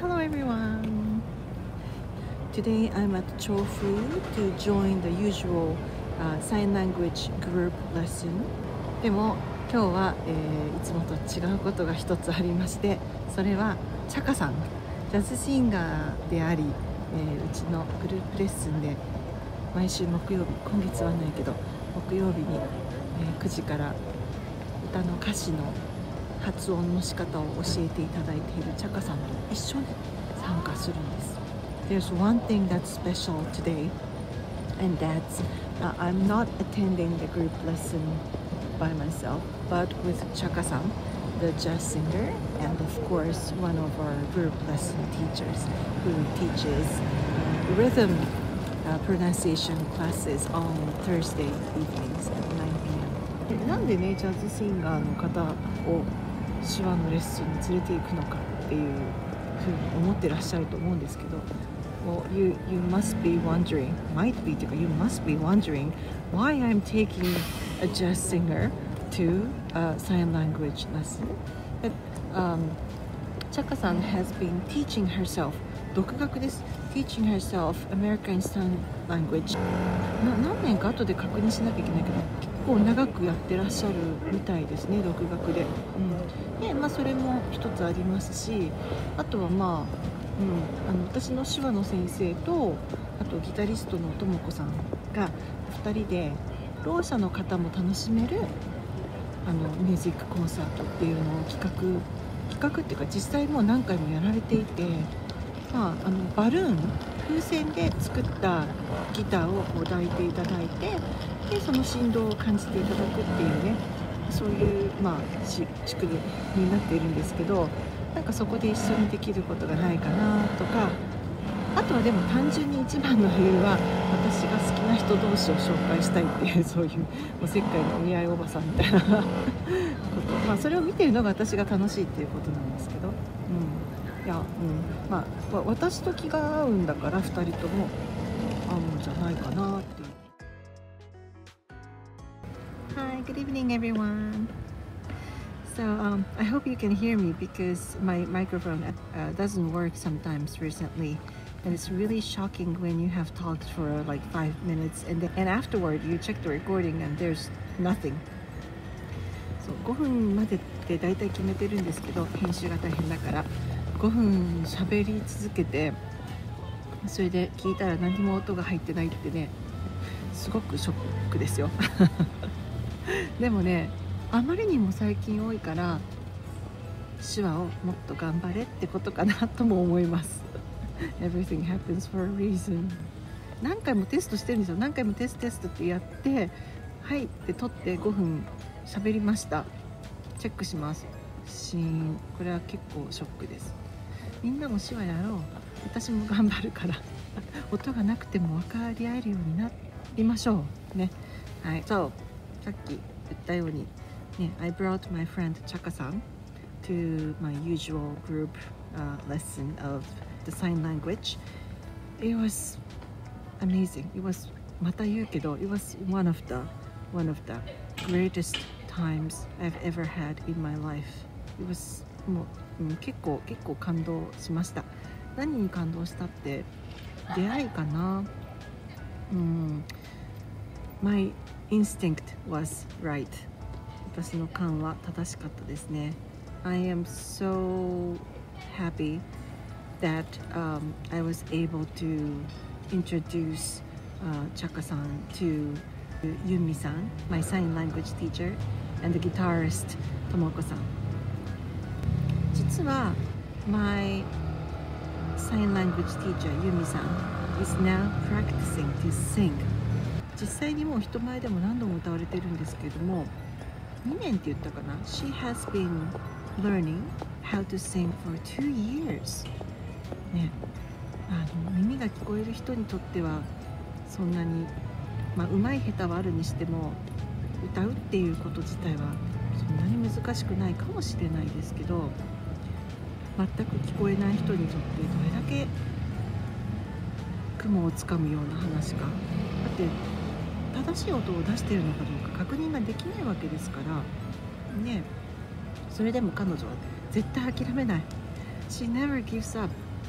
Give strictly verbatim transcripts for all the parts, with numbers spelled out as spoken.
Hello everyone. Today I'm at Chofu to join the usual、uh, sign language group lesson. でも今日は、えー、いつもと違うことが一つありまして、それはチャカさん、ジャズシンガーであり、えー、うちのグループレッスンで毎週木曜日、今月はないけど木曜日に、えー、くじから歌の歌詞の発音の仕方を教えていただいているチャカさんと一緒に参加するんです。There's one thing that's special today, and that's、uh, I'm not attending the group lesson by myself, but with Chaka-san, the jazz singer, and of course one of our group lesson teachers who teaches、uh, rhythm、uh, pronunciation classes on Thursday evenings at nine p m なんでね、ジャズシンガーの方を手話のレッスンに連れて行くのかっていうふうに思ってらっしゃると思うんですけど、well, you, you must be wondering, might be というか you must be wondering why I'm taking a jazz singer to a sign language lesson. But um, Chaka-san has been teaching herself 独学です teaching herself American Sign Language な何年か後で確認しなきゃいけないけど結構長くやってらっしゃるみたいですね、独学で、うん、で、まあ、それも一つありますし、あとはまあ、うん、あの私の手話の先生とあとギタリストのともこさんがふたりでろう者の方も楽しめるあのミュージックコンサートっていうのを企画企画っていうか実際もう何回もやられていて、まあ、あのバルーン風船で作ったギターをこう抱いていただいて、でその振動を感じていただくっていうね、そういう、まあ、し仕組みになっているんですけど、なんかそこで一緒にできることがないかなとか、あとはでも単純に一番の理由は私が好きな人同士を紹介したいっていう、そういうおせっかいのお見合いおばさんみたいなこと、まあ、それを見ているのが私が楽しいっていうことなんですけど、うん、いや、うん、まあ私と気が合うんだからふたりとも合うんじゃないかなっていう。Hi, good evening everyone. So um, I hope you can hear me because my microphone uh, doesn't work sometimes recently, and it's really shocking when you have talked for like five minutes and then, and afterward you check the recording and there's nothing. そうごふんまでって大体決めてるんですけど、編集が大変だからごふん喋り続けて、それで聞いたら何も音が入ってないってね、すごくショックですよでもね、あまりにも最近多いから手話をもっと頑張れってことかなとも思いますEverything happens for a reason. 何回もテストしてるんですよ。何回もテストテストってやって、はいって取ってごふん喋りました。チェックします。シーン。これは結構ショックです。みんなも手話やろう。私も頑張るから音がなくても分かり合えるようになりましょうね。はい。そう。さっき言ったようにね、I brought my friend Chaka-san to my usual group、uh, lesson of the sign language. It was amazing. It was また言うけど It was one of the one of the greatest times I've ever had in my life. It was もう、うん、結構結構感動しました。何に感動したって出会いかな。うん、My instinct was right. 私の感は正しかったですね。I am so happy that um, I was able to introduce、uh, Chaka-san to Yumi-san, my sign language teacher, and the guitarist Tomoko-san. 実は my sign language teacher Yumi-san is now practicing to sing. 実際にもう人前でも何度も歌われてるんですけれども、にねんって言ったかな。She has been learning how to sing for two years. ね、あの耳が聞こえる人にとってはそんなに、まあ、上手い下手はあるにしても歌うっていうこと自体はそんなに難しくないかもしれないですけど、全く聞こえない人にとってどれだけ雲をつかむような話か。だって正しい音を出しているのかどうか確認ができないわけですからね。それでも彼女は絶対諦めない。She never gives up.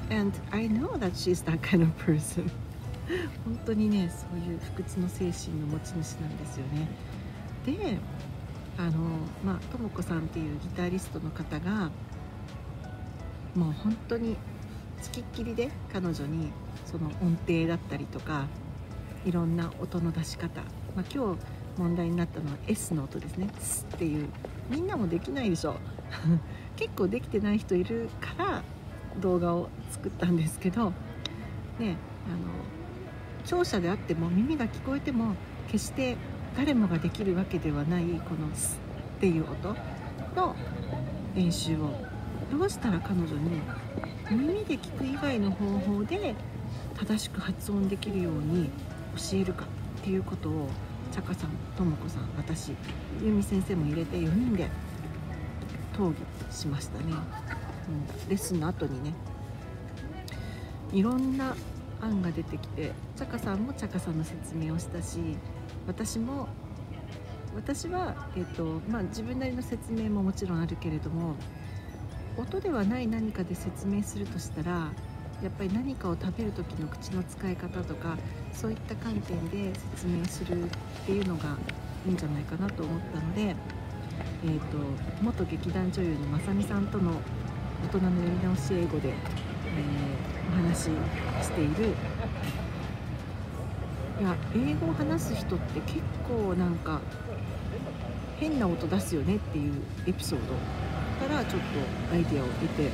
And I know that she's that kind of person 本当にね、そういう不屈の精神の持ち主なんですよね。で、あのまあともこさんっていうギタリストの方がもう本当につきっきりで彼女にその音程だったりとかいろんな音の出し方、まあ、今日問題になったのは S の音ですね。スっていう、みんなもできないでしょ結構できてない人いるから動画を作ったんですけどね、あの聴者であっても耳が聞こえても決して誰もができるわけではないこのスっていう音の練習をどうしたら彼女に耳で聞く以外の方法で正しく発音できるように教えるかっていうことをちゃかさん、ともこさん、私、ゆみ先生も入れてよにんで討議しましたね。うん、レッスンの後にね、いろんな案が出てきて、ちゃかさんもちゃかさんの説明をしたし、私も私は、えーとまあ、自分なりの説明ももちろんあるけれども、音ではない何かで説明するとしたらやっぱり何かを食べる時の口の使い方とかそういった観点で説明するっていうのがいいんじゃないかなと思ったので、えーと元劇団女優のまさみさんとの大人のやり直し英語で、えー、お話ししている、いや英語を話す人って結構なんか変な音出すよねっていうエピソードからちょっとアイディアを得て、ね、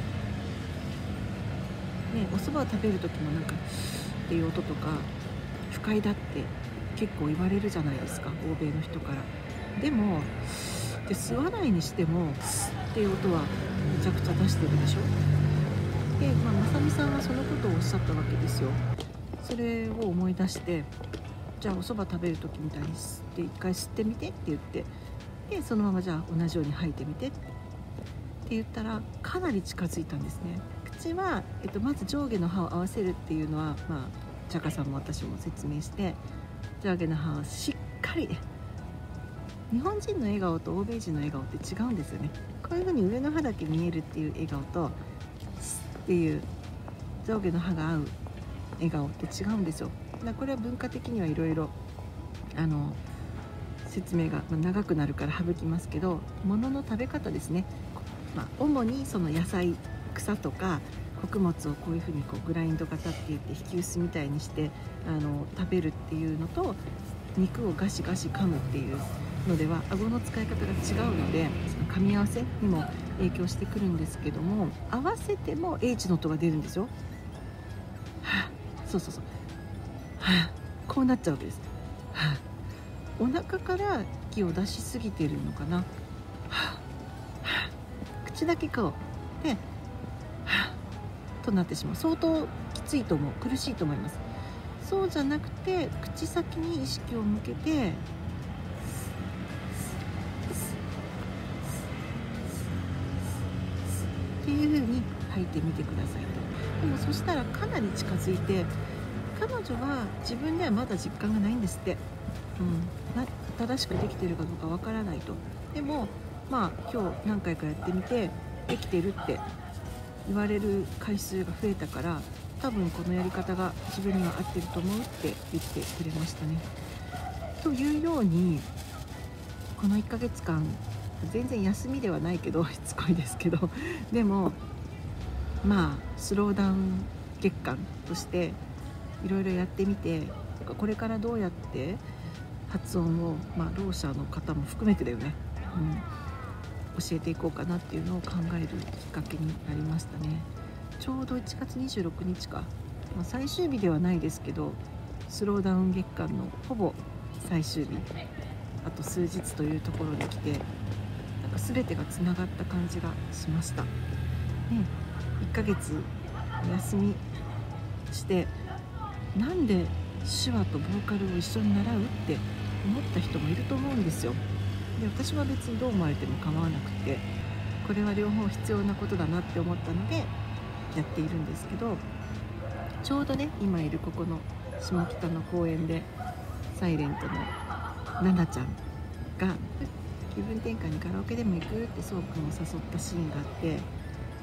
お蕎麦を食べる時もなんかっていう音とか不快だって結構言われるじゃないですか、欧米の人から。でもで吸わないにしてもっていう音はめちゃくちゃ出してるでしょ。で、まあ、まさみさんはそのことをおっしゃったわけですよ。それを思い出して、じゃあお蕎麦食べる時みたいに吸って一回吸ってみてって言って、でそのままじゃあ同じように吐いてみてって言ったらかなり近づいたんですね。口は、えっと、まず上下の歯を合わせるっていうのは、まあ、ちゃかさんも私も説明して、上下の歯をしっかり、日本人の笑顔と欧米人の笑顔って違うんですよね。こういう風に上の歯だけ見えるっていう笑顔とっていう上下の歯が合う笑顔って違うんですよ。だからこれは文化的にはいろいろあの説明が長くなるから省きますけど、物の食べ方ですね、まあ、主にその野菜、草とか穀物をこういうふうにこうグラインド型って言って引き薄みたいにしてあの食べるっていうのと、肉をガシガシ噛むっていうのでは顎の使い方が違うので、その噛み合わせにも影響してくるんですけども、合わせても H の音が出るんですよ。はあ、そうそうそう、はあ、こうなっちゃうわけです。はあ、お腹から息を出しすぎてるのかな。はあはあ、口だけこうで、はあ、となってしまう。相当きついと思う、苦しいと思います。そうじゃなくて口先に意識を向けてっていう風に吐いてみてくださいと。でもそしたらかなり近づいて、彼女は自分ではまだ実感がないんですって、うん、な正しくできてるかどうかわからないと。でもまあ今日何回かやってみてできてるって言われる回数が増えたから、多分このやり方が自分には合ってると思うって言ってくれましたね。というようにこのいっかげつかん全然休みではないけどしつこいですけどでもまあスローダウン月間としていろいろやってみて、これからどうやって発音を、まあ、ろう者の方も含めてだよね、うん、教えていこうかなっていうのを考えるきっかけになりましたね。ちょうどいちがつにじゅうろくにちか、まあ、最終日ではないですけどスローダウン月間のほぼ最終日、あと数日というところに来て、なんか全てがつながった感じがしました、ね、いっかげつ休みしてなんで手話とボーカルを一緒に習うって思った人もいると思うんですよ。で私は別にどう思われても構わなくて、これは両方必要なことだなって思ったのでやっているんですけど、ちょうどね今いるここの下北の公園でサイレントのナナちゃんが気分転換にカラオケでも行くってそうくんを誘ったシーンがあって、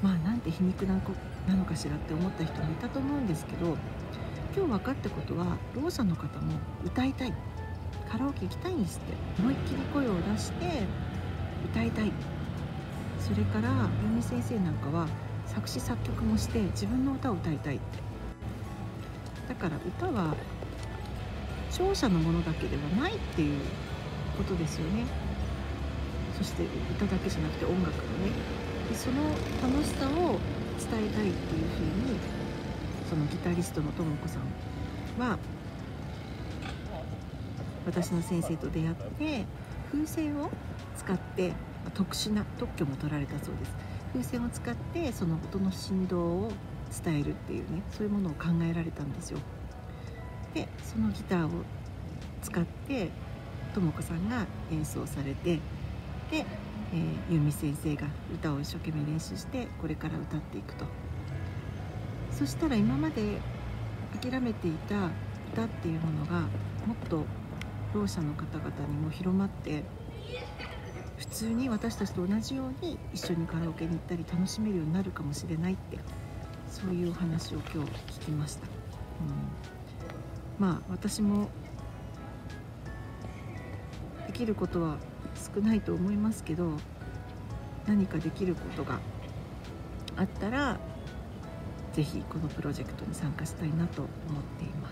まあなんて皮肉な子なのかしらって思った人もいたと思うんですけど、今日分かったことは、ろう者の方も歌いたい、カラオケ行きたいんですって。思いっきり声を出して歌いたい。それから由美先生なんかは作詞作曲もして自分の歌を歌いたいって。だから歌は聴者のものだけではないっていうことですよね。そして歌だけじゃなくて音楽のね、でその楽しさを伝えたいっていうふうに、そのギタリストのともこさんは私の先生と出会って、風船を使って特殊な特許も取られたそうです。風船を使ってその音の振動を伝えるっていうね、そういうものを考えられたんですよ。でそのギターを使ってともこさんが演奏されて、で、えー、由美先生が歌を一生懸命練習してこれから歌っていくと。そしたら今まで諦めていた歌っていうものがもっとろう者の方々にも広まって、普通に私たちと同じように一緒にカラオケに行ったり楽しめるようになるかもしれないって、そういうお話を今日聞きました。うん、まあ私もできることは少ないと思いますけど、何かできることがあったらぜひこのプロジェクトに参加したいなと思っています。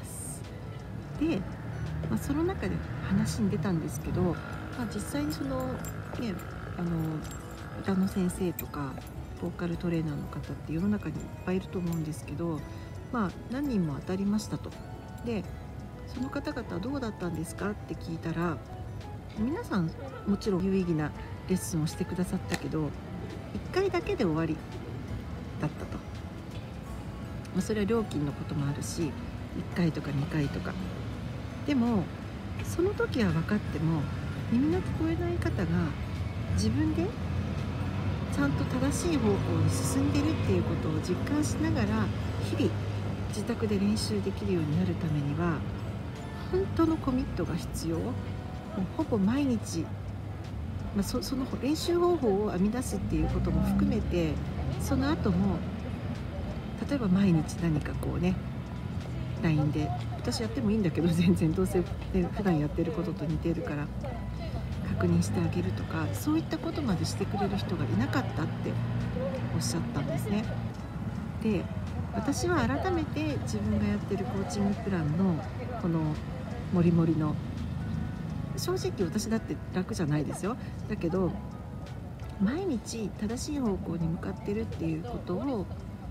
で、まあ、その中で話に出たんですけど、まあ、実際にその、ね、あの歌の先生とかボーカルトレーナーの方って世の中にいっぱいいると思うんですけど、まあ、何人も当たりましたと。でその方々はどうだったんですかって聞いたら、皆さんもちろん有意義なレッスンをしてくださったけどいっかいだけで終わりだったと。まあ、それは料金のこともあるし、いっかいとかにかいとかでも、その時は分かっても耳の聞こえない方が自分でちゃんと正しい方向に進んでるっていうことを実感しながら日々自宅で練習できるようになるためには、本当のコミットが必要。もうほぼ毎日、まあ、そ, その練習方法を編み出すっていうことも含めて、その後も例えば毎日何かこうね ライン で、私やってもいいんだけど全然どうせ、ね、普段やってることと似てるから確認してあげるとか、そういったことまでしてくれる人がいなかったっておっしゃったんですね。で私は改めて自分がやってるコーチングプランのこのモリモリの、正直私だって楽じゃないですよ。だけど毎日正しい方向に向かってるっていうことを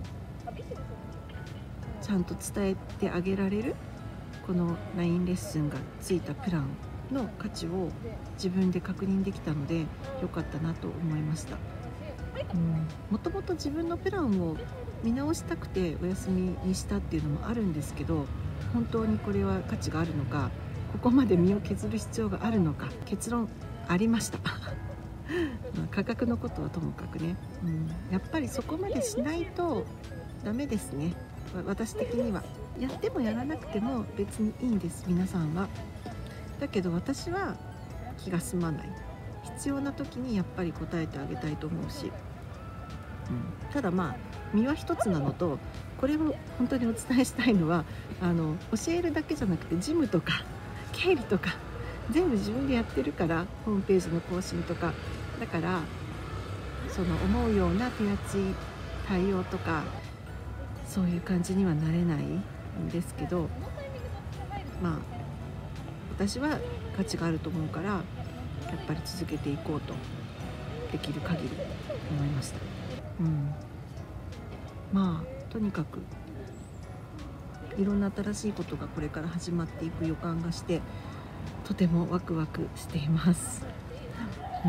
ちゃんと伝えてあげられる、この ライン レッスンがついたプランの価値を自分で確認できたので良かったなと思いました。もともと自分のプランを見直したくてお休みにしたっていうのもあるんですけど、本当にこれは価値があるのか、ここまで身を削る必要があるのか、結論ありました価格のことはともかくね、うん、やっぱりそこまでしないとダメですね。私的にはやってもやらなくても別にいいんです、皆さんは。だけど私は気が済まない。必要な時にやっぱり答えてあげたいと思うし、うん、ただまあ身は一つなのと、これを本当にお伝えしたいのは、あの教えるだけじゃなくて事務とか経理とか全部自分でやってるから、ホームページの更新とかだから、その思うような手厚い対応とかそういう感じにはなれないんですけど、まあ私は価値があると思うからやっぱり続けていこうとできる限り思いました。うん、まあとにかくいろんな新しいことがこれから始まっていく予感がして、とてもワクワクしています。うん、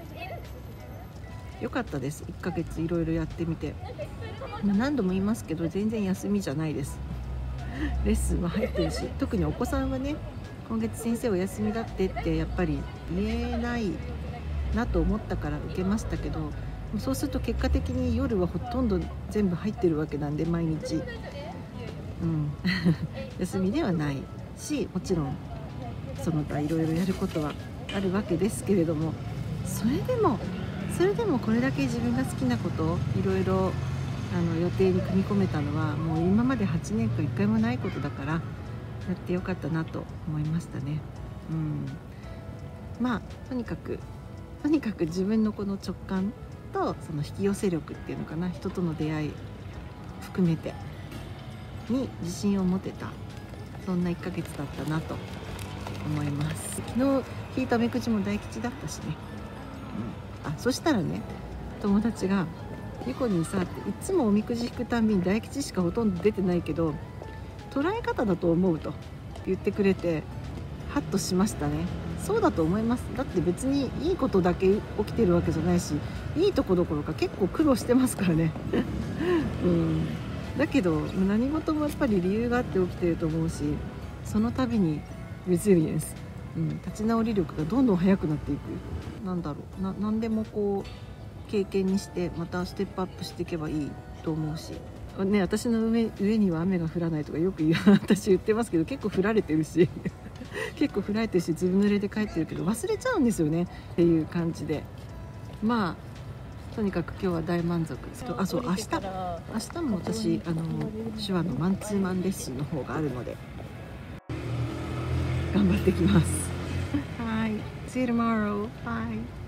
よかったです。いっかげついろいろやってみて、まあ、何度も言いますけど全然休みじゃないです。レッスンは入ってるし、特にお子さんはね、今月先生お休みだってってやっぱり言えないなと思ったから受けましたけど、そうすると結果的に夜はほとんど全部入ってるわけなんで、毎日、うん、休みではないし、もちろんその他いろいろやることはあるわけですけれども、それでもそれでもこれだけ自分が好きなこといろいろあの予定に組み込めたのはもう今まではちねんかんいっかいもないことだからやってよかったなと思いましたね。うん、まあとにかくとにかく自分のこの直感とその引き寄せ力っていうのかな、人との出会い含めてに自信を持てた、そんないっかげつだったなと思います。昨日引いた目くじも大吉だったしね、うん、あそしたらね友達が「ゆこにさ」っていつもおみくじ引くたんびに大吉しかほとんど出てないけど捉え方だと思うと言ってくれてハッとしましたね。そうだと思います。だって別にいいことだけ起きてるわけじゃないし、いいとこどころか結構苦労してますからね、うん、だけど何事もやっぱり理由があって起きてると思うし、その度にレジリエンス、うん、立ち直り力がどんどん速くなっていく。なんだろうな、何でもこう経験にしてまたステップアップしていけばいいと思うし、ね、私の上、上には雨が降らないとかよく言う私言ってますけど結構降られてるし結構降られてるしずぶ濡れで帰ってるけど忘れちゃうんですよねっていう感じで、まあとにかく今日は大満足。あ、そう、明日明日も私あの手話のマンツーマンレッスンの方があるので頑張ってきます。はい、See you tomorrow. Bye.